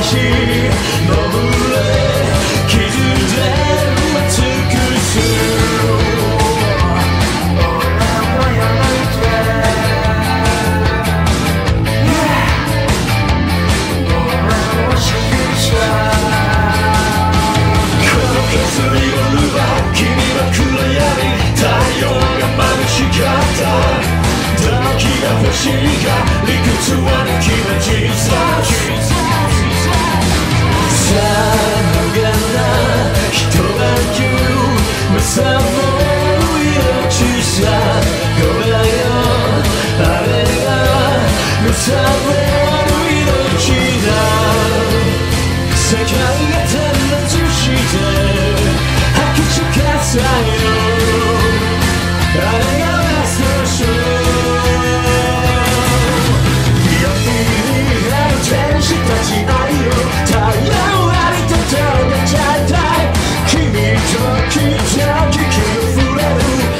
し登れ傷で埋め尽くす欲しいが理屈は抜きの小ささあ無限な人が言う無さも命さごめんよあれが無される命だ世界が点滅して吐き散かさよあれがラストショー天使たち愛を太陽ありと届けちゃいたい君ときっと気が触れる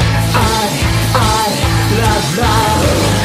I love love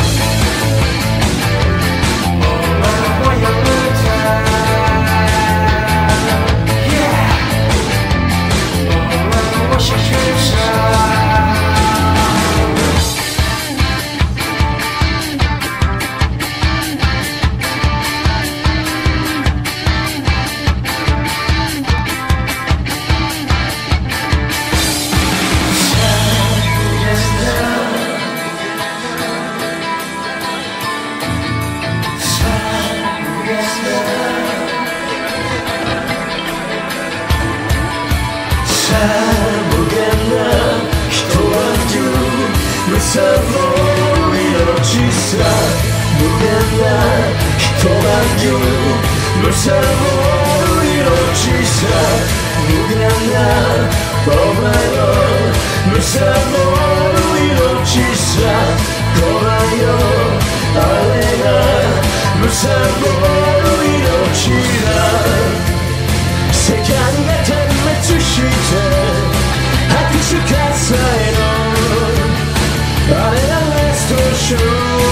無限な人は言う無差の命さ無限な人は言う無差の命さ無限なお前の無差の命さごめんよあれが無差の命だ世界が点滅して拍手喝采のあれがラストショー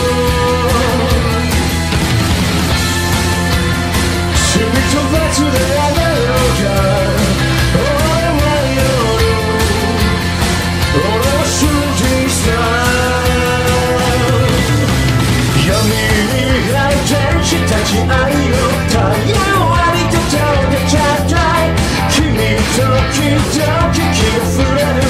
罪と罰であがろうか俺は夜俺は信じさ闇に入る天使たち愛を太陽ありと届けちゃった君ときっと気が触れる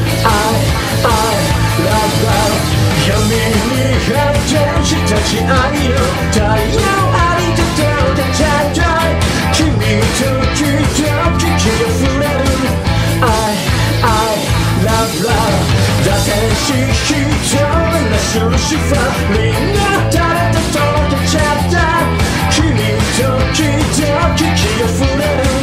I love love 闇に入る天使たち愛を太陽ありと届けちゃった君ときっと気が触れる I love love だ天使一人な印ファみんな誰と届けちゃった君ときっと気が触れる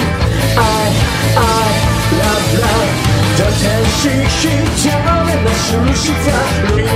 I love love だ天使一人な印ファ